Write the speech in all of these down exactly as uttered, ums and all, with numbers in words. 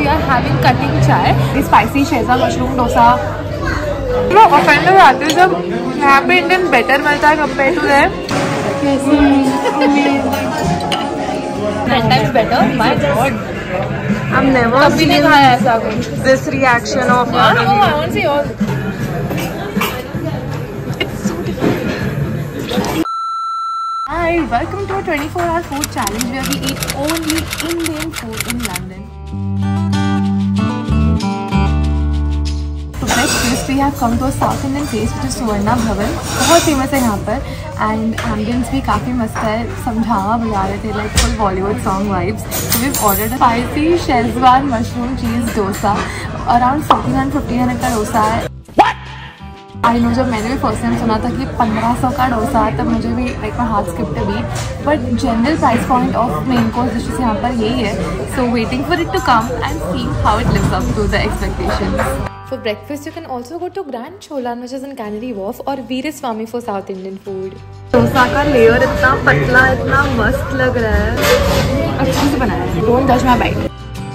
we are having cutting chai. This spicy Shezwan mushroom dosa. मैं ऑफेंडर आती हूँ जब यहाँ पे इंडियन बेटर मिलता है compare to there. Ten times better. My God. I've never कभी नहीं खाया ऐसा कुछ. This reaction of. Oh, I want to see all. It's so different. Hi, welcome to a twenty-four hour food challenge where we eat only Indian food in London. To breakfast, we have come to a South Indian place which is Suvarna Bhavan. बहुत famous है यहाँ पर and ambience भी काफ़ी मस्त है. समझावा बजा रहे थे like full Bollywood song vibes. So we've ordered a spicy Shezwan mushroom cheese dosa. Around fourteen hundred fifteen hundred का डोसा है. आई नो जब मैंने भी फर्स्ट टाइम सुना था कि पंद्रह सौ का डोसा है तब मुझे भी like my heart skipped a beat. But general price point of main course dishes यहाँ पर यही है. So waiting for it to come and see how it lives up to the expectations. For breakfast, you can also go to Grand Cholan, which is in Canary Wharf, or Veeraswamy for South Indian food. Dosa का layer इतना पतला इतना मस्त लग रहा है. अच्छे से बनाया है. Don't touch my bite.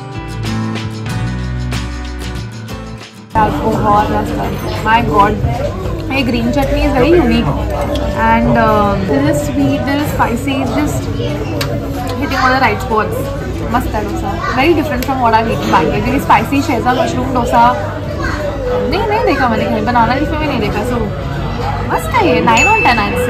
बहुत मस्त है. My God. My green chutney is very unique, and uh, this is sweet, this is spicy, just hitting all the right spots. मस्त है dosa. Very different from what I've eaten back. Very spicy Shezwan mushroom dosa. नहीं नहीं देखा मैंने कहीं. Banana leaf में भी नहीं देखा. सो मस्त है ये. नाइन ऑन टेन आइड से.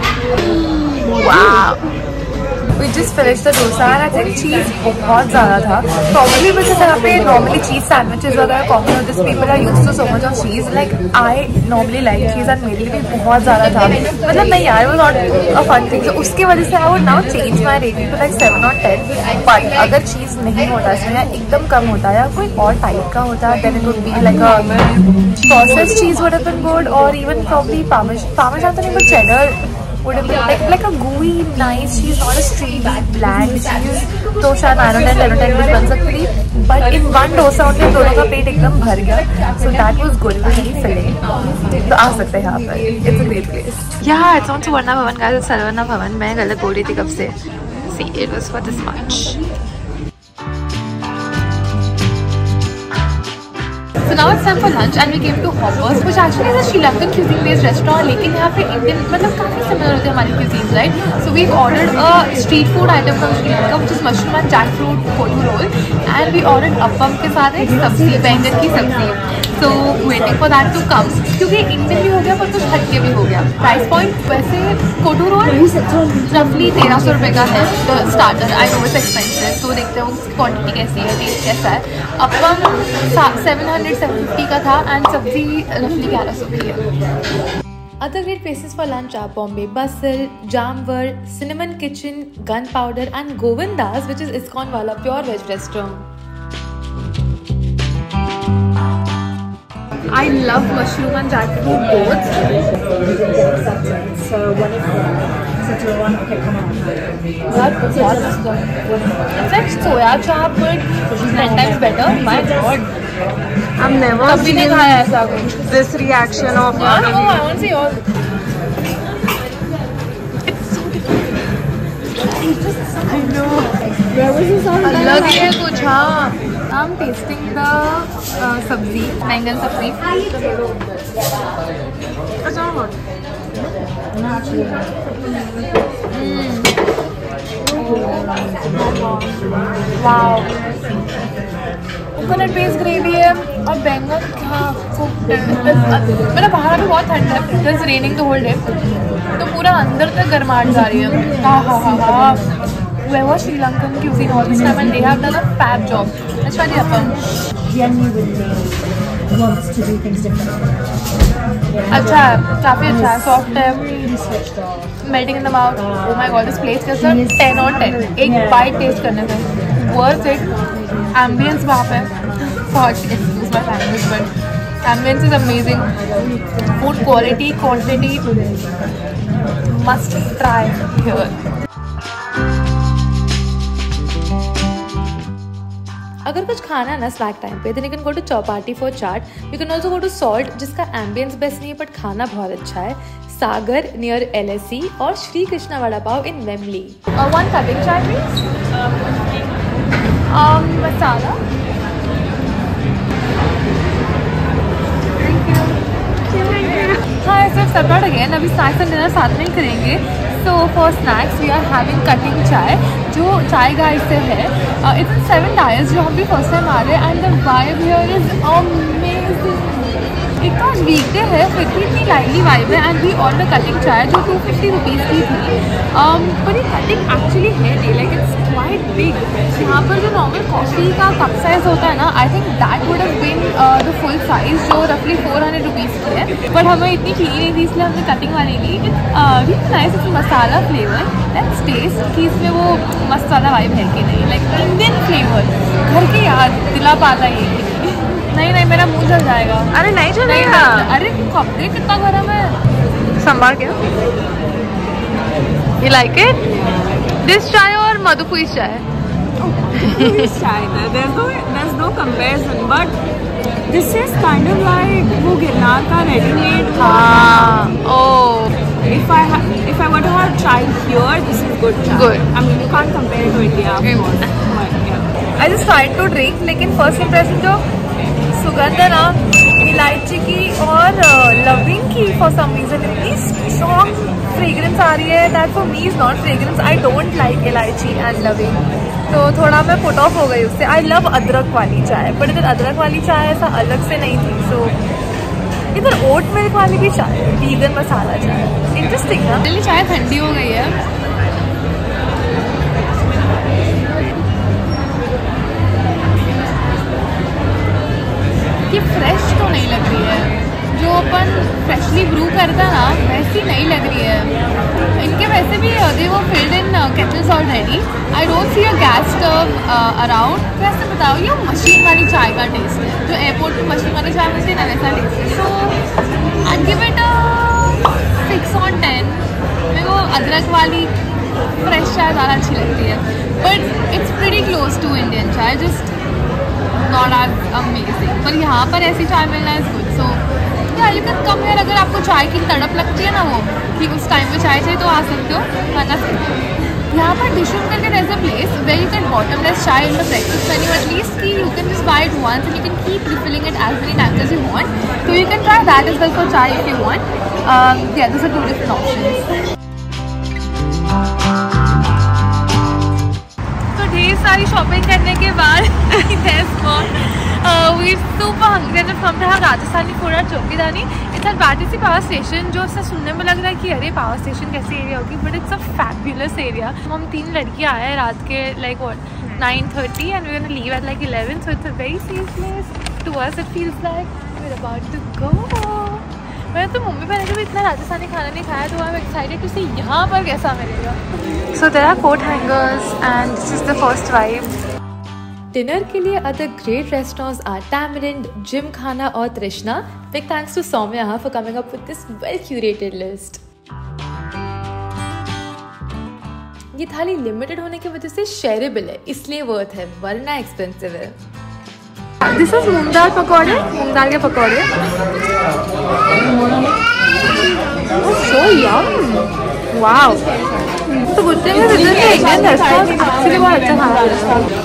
Wow. We just finished the dosa and I think cheese बहुत ज़्यादा था. Probably because यहाँ पे normally cheese sandwiches वगैरह common होते हैं. People are used to so much of cheese. Like I normally like cheese and मेरे लिए भी बहुत ज़्यादा था. मतलब नहीं यार, it was not a fun thing. So उसके वजह से I would now change my rating to like seven or ten. But अगर cheese नहीं होता इसमें या एकदम कम होता या कोई और type का होता then it would be like a processed cheese would have been good, or even probably parmesan. Parmesan तो नहीं but cheddar would have been like, like a gooey nice cheese, not a straight bland cheese. तो शायद nine or ten, ten or ten कुछ बन सकती थी. But in one dosa only दोनों का पेट एकदम भर गया. So that was good. It was really filling. तो आ सकते हैं यहाँ पर. It's a great place. Yeah, it's on Suvarna Bhavan guys. It's Suvarna Bhavan. मैं गलत बोल रही थी कब से. See, it was for this much. So now it's time for lunch and we came to Hoppers, which actually is a Sri Lankan cuisine based restaurant. लेकिन यहाँ पे Indian मतलब काफ़ी similar होते हैं हमारी cuisines, right? So we've ordered a street food item from Sri Lanka, which is mushroom and jackfruit kodu roll, and we ordered appam के साथ एक सब्जी, बैंगन की सब्जी. So waiting for that to come. क्योंकि Indian भी हो गया पर कुछ हटके भी हो गया. Price point वैसे कोdu roll roughly तेरह सौ रुपये का है. The starter, I know it's expensive. तो देखते हैं उसकी क्वांटिटी कैसी है, टेस्ट कैसा है. appam seven hundred seven fifty का था and सब्जी roughly ग्यारह सौ की है. Other great places for lunch are Bombay Bustle, Jamvar, Cinnamon Kitchen, Gunpowder and Govinda's, which is ISKCON wala pure veg restaurant. I love mushroom and jackfruit both. So one is one. Okay, come on. What? What's it's like soya chop but ten times better. My God. I've never कभी नहीं खाया ऐसा कुछ. This reaction of. Oh, I want to see all. It's so different. I know. Where was this on? अलग है कुछ. हाँ. I'm tasting the uh, सब्जी, बैंगन सब्जी. It's not good. Wow. Coconut based gravy है और बैंगन हाँ मेरा बाहर भी बहुत ठंड है. It's raining the whole day. तो पूरा अंदर तक गर्माहट जा रही है. हाँ हाँ हाँ हाँ. Whoever Sri Lankan cuisine all this time and they have done a fab job. That's why they appam. Genuinely wants to do things differently. अच्छा है, काफ़ी अच्छा है, सॉफ्ट है, Really switched off. Melting in the mouth. Oh my God, this place कैसा ten on ten. एक bite taste करने से worth it. Ambience वहाँ पे sorry excuse my language but ambience is amazing. Food quality, quantity must try here. अगर कुछ खाना है ना स्नैक टाइम पे, then you can go to Chowpatty for chaat. You can also go to Salt, जिसका ambience best नहीं है but खाना बहुत अच्छा है. Sagar near L S E और श्री कृष्णा वड़ा पाव इन वेमली. और one cutting chai please. Um, masala. है सिर्फ सेपरेट अगेन, अभी स्नैक्स एंड डिनर साथ में ही करेंगे। So for snacks we are having cutting chai, जो चाय गाइड से है। इट्स सेवन डायर्स जो हम भी फर्स्ट टाइम आ रहे हैं and the vibe here is amazing. एक तो आज वीकडे है फिर भी इतनी लाइवली वाइब है and we order cutting chai जो टू फिफ्टी रुपीज़ की थी। पर ये कटिंग एक्चुअली है नहीं, लाइक इट्स क्वाइट बिग। यहाँ पर जो नॉर्मल कॉफ़ी का कप साइज़ होता है ना, I think that would have been the full size जो रफली फोर हंड्रेड रुपीज़ की है। बट हमें इतनी चाहिए नहीं थी इसलिए हमने कटिंग वाली ली। It's nice, it's masala flavour, let's taste कि इसमें वो मसाला वाइब है कि नहीं, लाइक इंडियन फ्लेवर घर की याद दिला पाता है ये। नहीं नहीं मेरा मुंह जल जाएगा। अरे नहीं जलेगा। अरे कप देख कितना गर्म है। संभाल के। You like it? This चाय और मधुपुईस चाय? चाय ना, there's no there's no comparison, but this is kind of like वो गिरनार का ready-made। हाँ। Oh. If I ha if I were to have chai here, this is good chai. Good. I mean you can't compare it to India, of course. But yeah. I just tried to drink, लेकिन first impression जो सुगंध है ना इलायची की और लविंग की, फॉर सम रीजन इतनी स्ट्रॉन्ग फ्रेग्रेंस आ रही है that for me is not fragrance. I don't like इलायची एंड लविंग, तो थोड़ा मैं पुट ऑफ हो गई उससे। आई लव अदरक वाली चाय, बट इधर अदरक वाली चाय ऐसा अलग से नहीं थी। सो so, इधर ओट मिल्क वाली भी चाय, वीगन मसाला चाय, इंटरेस्टिंग ना। दिल्ली चाय ठंडी हो गई है। कि फ्रेश तो नहीं लग रही है, जो अपन फ्रेशली ब्रू करता ना वैसी नहीं लग रही है। इनके वैसे भी दे वो filled in kettles already. I don't see a gas stove around. वैसे बताओ ये मशीन वाली चाय का टेस्ट है, जो एयरपोर्ट की मशीन वाली चाय मिलती है ना वैसा टेस्ट है। So I give it six on ten. मेरे को अदरक वाली फ्रेश चाय ज़्यादा अच्छी लगती है, but it's pretty close to Indian chai, just not as amazing. पर यहाँ पर ऐसी चाय मिलना इज गुड। सो या यू कैन कम हियर। अगर आपको चाय की तड़प लगती है ना वो कि उस टाइम में चाय चाहिए तो आ सकते हो, वरना यहाँ पर डिशूम करके there's a place where you can bottomless चाय in the breakfast menu at least कि you can just buy it once and you can keep refilling it as many times as you want. So you can try that as well for chai if you want. Um, yeah, those are two different options. ढेर सारी shopping करने के बाद we super hungry and from the Rajasthani food at Chokhi Dhani. इधर बैठी सी power station, जो ऐसा सुनने में लग रहा है कि अरे पावर स्टेशन कैसी एरिया होगी, but it's a fabulous area. हम तीन लड़कियाँ आए हैं रात के like what nine thirty and we gonna leave at like eleven. So it's a very safe place to us. It feels like we are about to go. मैंने तो मुंबई में कभी इतना राजस्थानी खाना नहीं खाया, तो I am excited to see यहाँ पर कैसा मिलेगा। So there are coat hangers and this is the first vibe. Dinner के लिए other great restaurants are Tamarind, gymkhana और Trishna. Big thanks to Saumya for coming up with this well curated list. ये thali limited होने की वजह से shareable है, इसलिए वर्थ है, वरना एक्सपेंसिव है। दिस इज मूंग दाल पकौड़े, मूंग दाल के पकौड़े। So yum, wow. तो गुड थिंग इज इधर के इंडियन रेस्टोरेंट एक्चुअली बहुत अच्छा खाना है।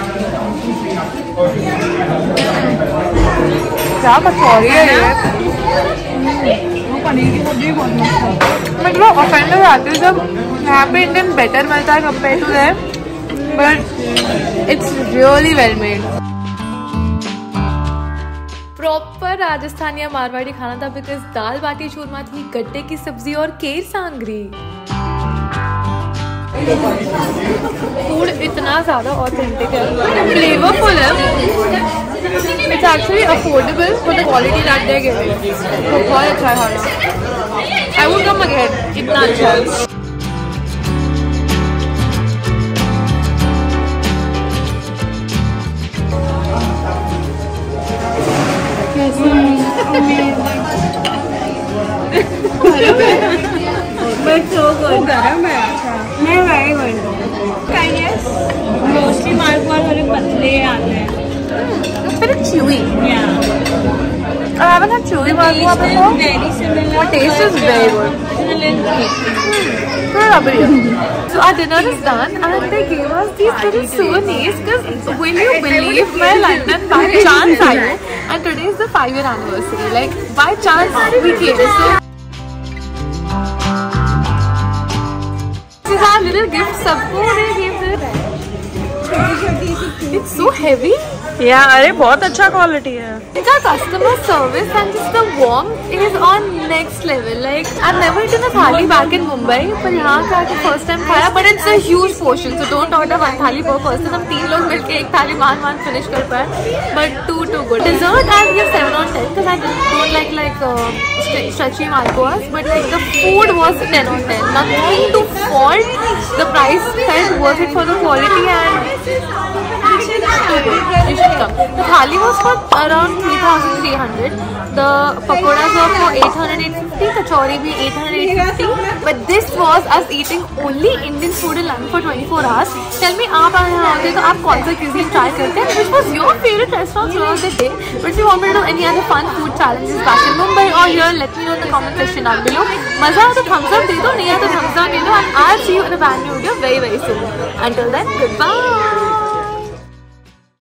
क्या पकौड़ी है ये। मतलब ऑफेंड हो जाती है जब यहाँ पे इंडियन बेटर मिलता है compare to there, but it's really well made. Proper Rajasthani या मारवाड़ी खाना था, बिकॉज दाल बाटी चूरमा थी, गट्टे की सब्जी और केर सांगरी। फूड इतना ज़्यादा ऑथेंटिक है, फ्लेवरफुल है, it's actually affordable for the quality that they giving. तो बहुत अच्छा है खाना, आई वुड कम अगेन, इतना अच्छा है। गरम है। अच्छा, मैं वेरी गुड। काइंडनेस मोस्टली मालपुआ थोड़े पतले आते हैं। It's very chewy. Yeah. I haven't had chewy malpua before. Very similar. The taste is very good. It's a little thick. So lovely. So our dinner is done and they gave us these little souvenirs because will you believe my London by chance I and today is the five year anniversary. Like by chance we came. So This is our little gift. सबको they gave it. It's so heavy. Yeah, अरे बहुत अच्छा quality है. इनका customer service and just the warmth is on next level. Like I've never eaten a thali back in Mumbai, पर यहाँ पे आके first time खाया. But it's a huge portion, so don't order one thali per person. हम तीन लोग मिलके एक थाली मान मान finish कर पाए. But too too good. Dessert I give seven on ten because I don't like like uh, stretchy malpuas. But like the food was ten on ten. Nothing to fault. The price felt worth it for the quality and you should come. The thali was for around three thousand three hundred. The pakoras were for eight hundred, eight fifty. Kachori bhi eight hundred, eight fifty. But this was us eating only Indian food in London for twenty-four hours. Tell me, आप यहाँ आते तो आप कौन सा cuisine try करते हैं? Which was your favorite restaurant throughout the day? But if you want me to do any other fun food challenges back in Mumbai or here, let me know in the comment section down below. मजा आया तो thumbs up दे दो, नहीं आया तो thumbs down दे दो. And I'll see you in a brand new video very very soon. Until then, goodbye.